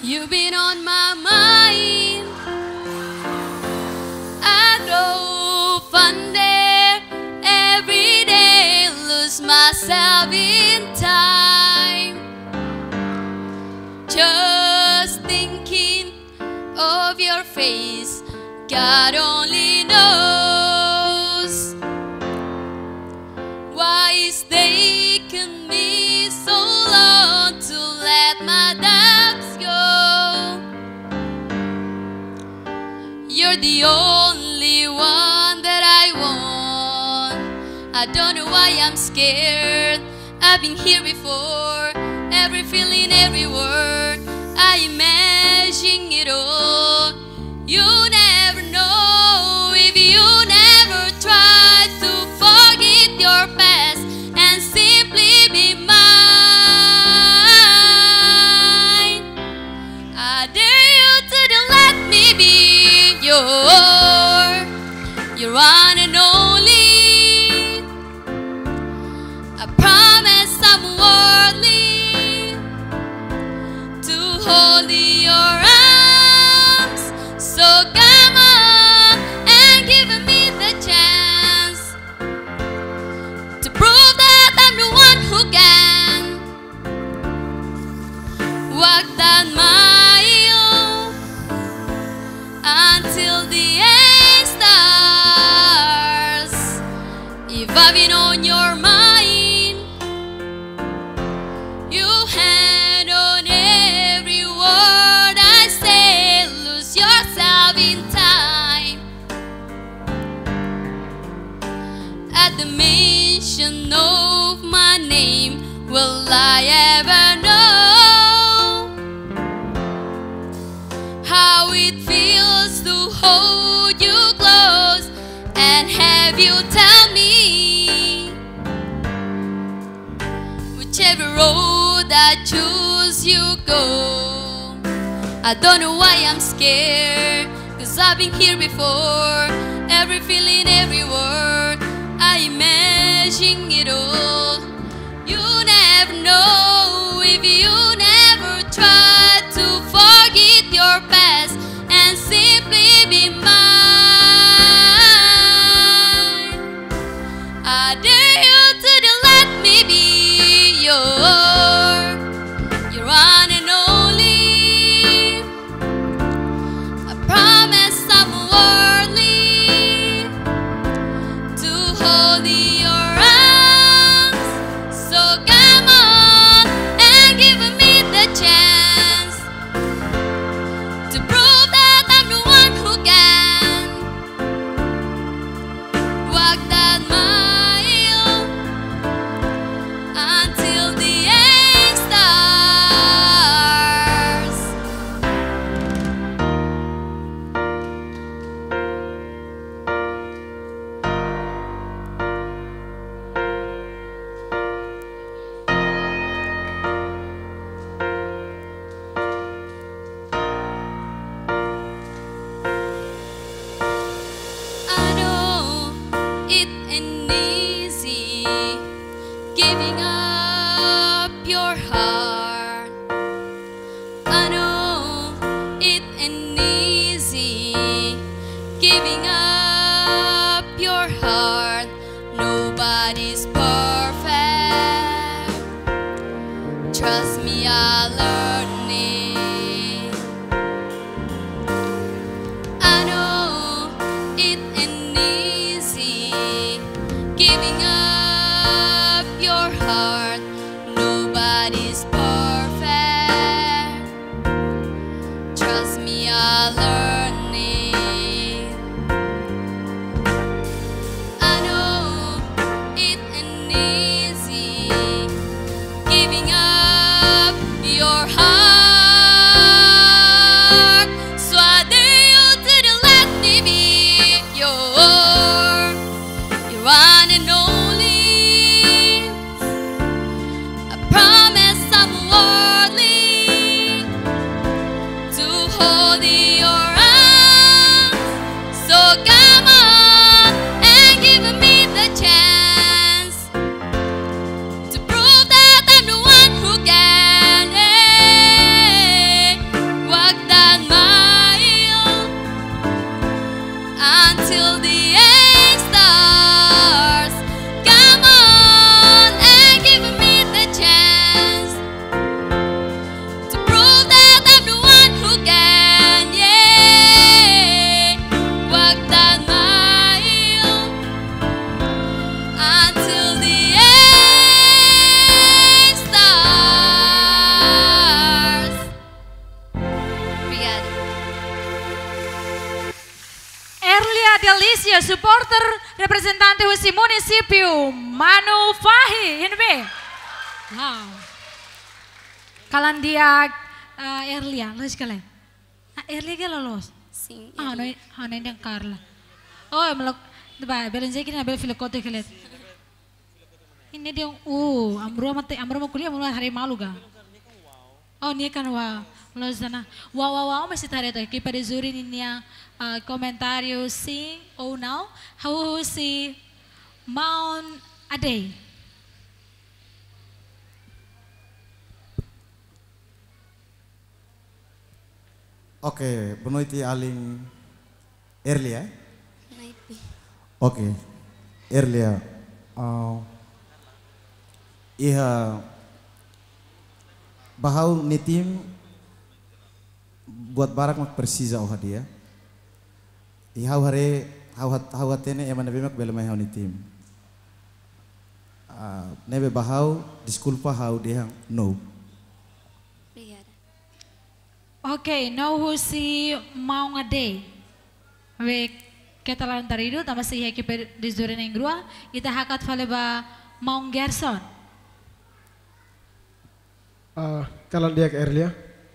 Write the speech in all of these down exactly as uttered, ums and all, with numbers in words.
You've been on my mind. I drove under every day, lose myself in time, just thinking of your face. God only knows why it's taken me so long to let my doubts go. You're the only one that I want. I don't know why I'm scared. I've been here before. Every feeling, every word, I imagine it all. You never know if you never try to forget your past and simply be mine. I dare you to don't let me be your, your one and only. I promise I'm worthy to hold your arms. So come on and give me the chance to prove that I'm the one who can walk that mile until the end stars. If I've been on your mind, you hand on every word I say. Lose yourself in time. At the mention of my name, will I ever know how it feels to hold you close and have you tell me whichever road I choose you go. I don't know why I'm scared, 'cause I've been here before. Every feeling, every word, I imagine it all. You never know if you never try to forget your past and simply be mine. I dare you to don't let me be your, your one and only. I promise I'm worthy to hold your arms. So come on and give me the chance to prove that I'm the one who can walk that mile until the end stars. I know it ain't easy giving up your heart. I know it ain't easy giving up your heart. Nobody's perfect. Trust me, I learned it. I know it ain't easy giving up your heart. Nobody's perfect. Trust me, I learned it. I know it ain't easy giving up your representante do município, Manu Fahi, ini be. Wow. Kalian dia uh, Erlia, lolos kalian. Ah, Erlia ke lolos? Sim. Ah, não, ah, não é Carla. Oh, melok, diba, belum saya kira bel filokote kalian. Ini dia, uh, amro mate, amro mau kuliah, amro hari malu ga. Oh, ini kan wow. Lolos dana. Wow, wow, wow, masih tarik tu. Kita pada zuri ini yang uh, comentário sim ou não. How si Mount Ade. Oke, boa noite aling Erlia. Noite. Oke, Erlia. Uh, iha bahau ni tim buat barak mak precisa oh dia. Ihau hare hau hau hatene ema nabe mak belum hau ni tim. Uh, nebe bahau desculpa hau dia no. Obrigada. Ok, now who si Mount Ade. We kita lawan tarido, tambah si heki per dizure neng grua. Ita hakat fale ba Mount Gerson. Uh, kalau dia ke Erlia,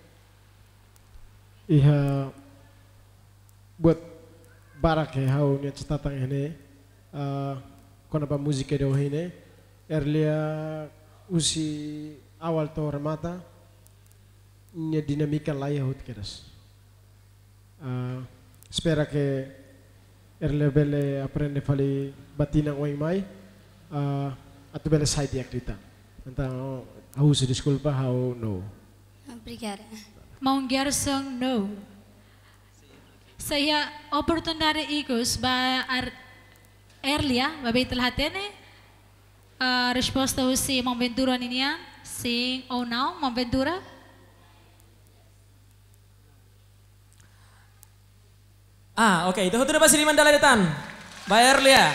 iha buat barak ya hau ni cetatang ini, uh, kona ba musik edo ini, Erlia usi awal to remata, nya dinamika lain hut keras. Uh, espera que Erlia bele aprende fali batina oing mai, uh, atau bele side actita. Então, how se desculpa, how no. Obrigada. Mount Gerson, no. Saya oportunidade ikos ba ar Erlia, ba betul hatene. Uh, resposta o si Mount Ventura niya, sim ou não, Mount Ventura. Ah, oke, okay. Itu sudah pasti lima dalaritan. Ba Erlia.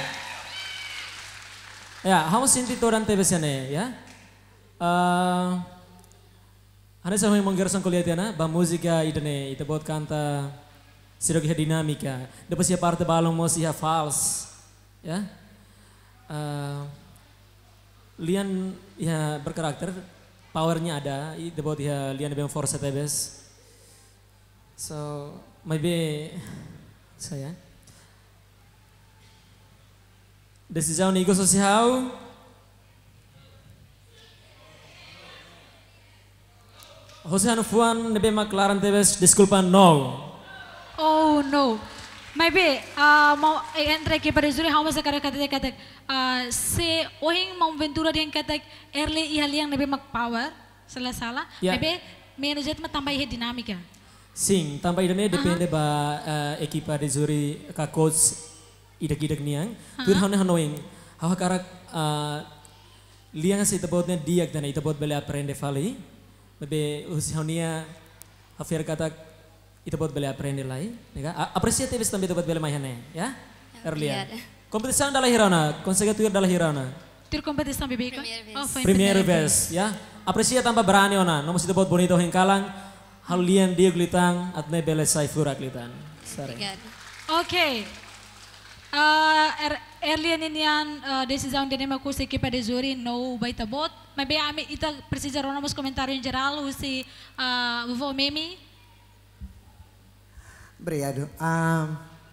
Ya, hamo sinti toran tebesane ya. Uh, Ana sa hoy monggerson kuliah tiana ba musika idane ita bot kanta sirogi dinamika. Depois siya parte balong mo siya false. Ya. Uh, Lian ya berkarakter, powernya ada, ita bot ya Lian bem force tebes. So, maybe saya decisão nego social. Jose Anufuan nebe maklaran tebes desculpa no. Oh no. Maybe uh, mau entre que para zuri hau masa kata kata kata uh, se ohing Mount Ventura dia kata early ihaliang nebe mak power salah salah. Yeah. Maybe manajer mah tambah ihe dinamika. Sim, tambah idane depende ba uh, ekipa de zuri ka coach idak-idak niang. Tur hane hanoing. Hawa karak uh, liang sa itabot na diag na itabot bele aprende fali. Bebe usihaunia hafir kata itabot bele aprende lai. Nega apresiate bes tambe itabot bele mahane, ya? Erlia. Kompetisi dalam hirana, konsekutif dalam hirana. Tur kompetisi bebe ko. Oh, Primeiro vez, ya? Apresiate tanpa berani ona, nomor itabot bonito hengkalang. Halulian dia glitang atne bele sai fura glitan. Obrigada. Okay. Uh, er, Erlian inian uh, decisão de nema kursi equipa de juri no baita bot. Mas bem ami ita precisa ronar nos comentários em geral o se uh, vovô Mimi. Obrigado. Um,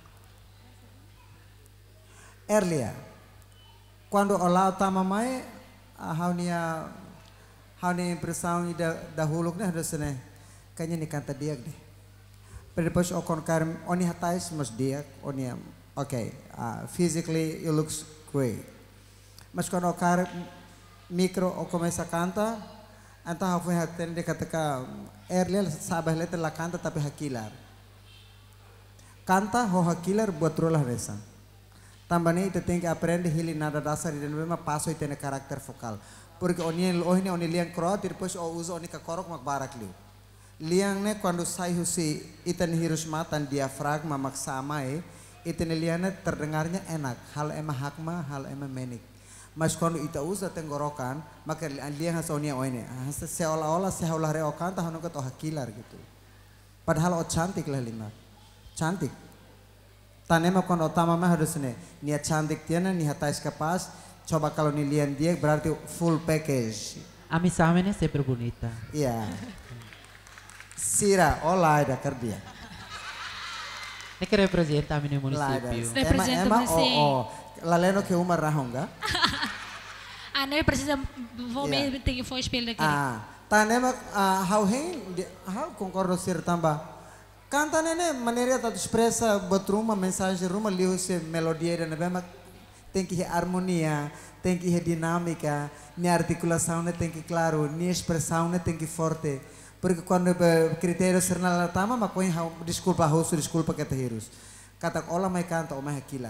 Erlia, quando olá tá mamãe, a haunia haunia impressão da da huluk né rasane. Kanya ni kanta diag deh. Depois o konkarim oni hatais mas diag oni okay, uh, physically you looks great. Mas quando o cara micro o começa a cantar, então eu fui atender katakan Erlia sabe letra la canta tapi hakilar. Canta ho hakilar buat rolah resa. Tambahnya itu tem que aprender hili nada dasar e mesmo passo e tem karakter vokal. Porque oni oni oni liang kroat e depois o uso oni kakorok mak barak liu. Liang ne quando sai husi itan hirus matan diafragma maksama e itan liane terdengarnya enak hal ema hakma hal ema menik. Mas quando ita usa tenggorokan maka liang hasonia oine seolah-olah seolah reokan tahun ke toh hakilar gitu. Padahal o cantik lah lima cantik. Tanema quando otama mah harus nih. Niat cantik tiana, niat tais kapas. Coba kalau nilian dia berarti full package. A missão é sempre bonita. Iya. Sira, olá da kerja. É que representa a minha Lá da. município. Representa Ema, ema, o município. oh, oh. Laleno que uma rahonga. Ano yung precisa, vou Yeah. me tingin for espelho daqui. Ah, tanema ah, how hen, how concordo sir tamba. Canta nene maneira de expressa botruma mensagem ruma liu se melodia da nebe tem que ter harmonia, tem que ter dinâmica, minha articulação tem que claro, minha expressão tem que forte. Porque quando critério ser na tama, mas põe desculpa rosto, desculpa que terreiros. Kata ola mai canta o mai aquila.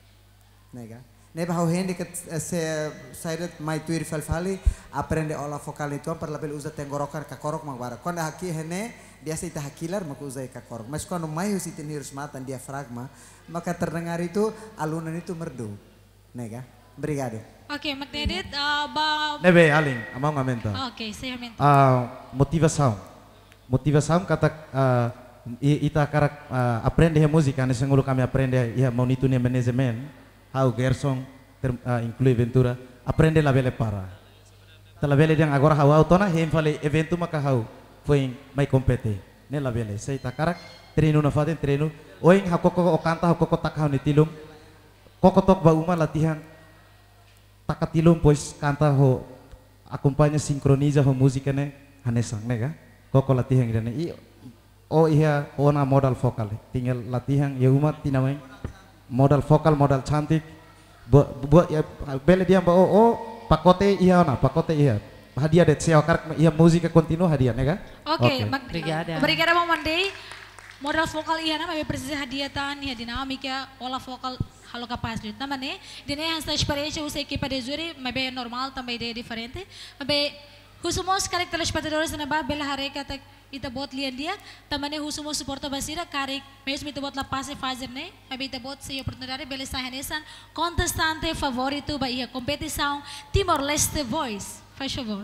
Nega. Neba how hen que se saída mai tuir falfali aprende ola vocal itu per label usa tenggorokan kakorok magbara. Quando aqui hene biasa ita hakilar maka usai kakorok. Mas quando mai husitin hirus matan diafragma, maka terdengar itu alunan itu merdu. Nega. Obrigado. Ok, Magnedet, uh, ba... Nebe, Aling, amau ngamenta. Ok, saya minta. Ah, motivação. Motivação kata ah, i- ita karak ah, aprende a música, nesse ngulo kami aprende ia monitor ne management, how Gerson ter, ah, inclui Ventura, aprende la bele para. Tala bele yang agora how autona hem fale evento maka how foi mai compete. Ne la bele, sei ita karak treino na faden treino. Oing hakoko o kanta hakoko tak how ni tilum. Kokotok ba uma latihan takatilum pois canta ho acompanha sincroniza ho música né hanesang nega koko latihan ida i o iya ona modal vokal tinggal latihan ya umat tinamai modal vokal modal cantik buat ya bele dia ba o o pakote iya ona pakote iya hadiah det seokar iya musika kontinu hadiah nega Ok, Oke. Mag- Obrigada. Obrigada, Ma'am Monday. Modal vokal iya na, may precisa hadiatan, iya dinamika, ola vokal halo capaz de também dine esta experiência usa equipa de júri mas bem normal também de diferente mas bem husumos karek telespectadores na ba bela hareka tak ita bot lian dia também husumos suporta basira karek mesmo ita bot la passe fazer né mas bem ita bot se oportunidade bela sahanesan contestante favorito ba ia competição Timor Leste Voice faz favor.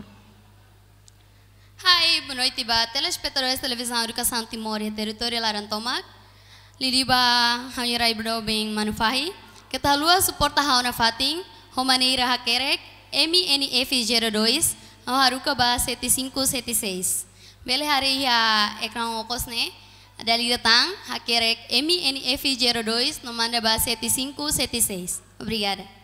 Hai, boa noite, ba. Telespectadores televisão Educação Timor e Território Larantomak. Liliba hangirai berdobing manufahi. Kita lua suporta hau na fating. Homaneira hakerek. M N F zero dois. Hau haruka ba sete cinco sete seis. Bele hari ya ekran okos ne. Dali datang hakerek M N F zero dois. Nomanda ba sete cinco sete seis. Obrigada.